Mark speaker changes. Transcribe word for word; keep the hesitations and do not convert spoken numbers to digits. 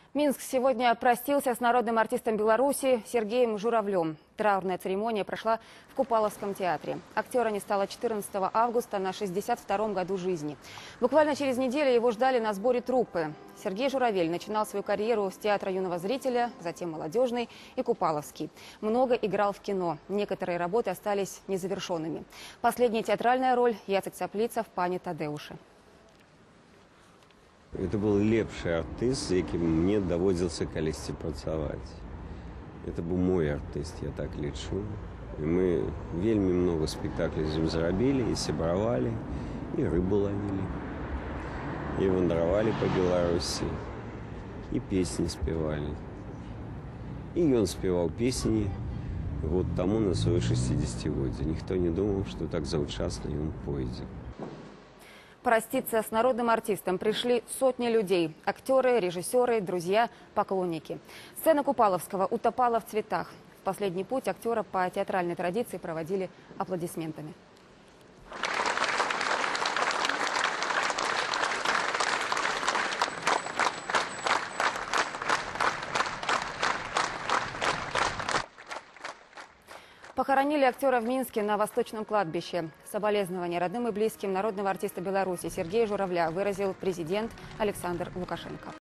Speaker 1: Минск сегодня простился с народным артистом Беларуси Сергеем Журавлем. Траурная церемония прошла в Купаловском театре. Актера не стало четырнадцатого августа на шестьдесят втором году жизни. Буквально через неделю его ждали на сборе труппы. Сергей Журавель начинал свою карьеру с театра юного зрителя, затем молодежный и Купаловский. Много играл в кино. Некоторые работы остались незавершенными. Последняя театральная роль – Яцек Цапліца в «Пане Тадеуше».
Speaker 2: Это был лепший артист, с яким мне доводился колись працаваць. Это был мой артист, я так лічу. И мы вельмі много спектаклей з ім зрабілі, и сябравалі, и рыбу ловили, и вандравали по Беларуси, и песни спевали. И он спевал песни год тому на свое шестидесятилетие. Никто не думал, что так заўчасна он пойдет.
Speaker 1: Проститься с народным артистом пришли сотни людей. Актеры, режиссеры, друзья, поклонники. Сцена Купаловского утопала в цветах. В последний путь актера по театральной традиции проводили аплодисментами. Похоронили актера в Минске на Восточном кладбище. Соболезнования родным и близким народного артиста Беларуси Сергея Журавля выразил президент Александр Лукашенко.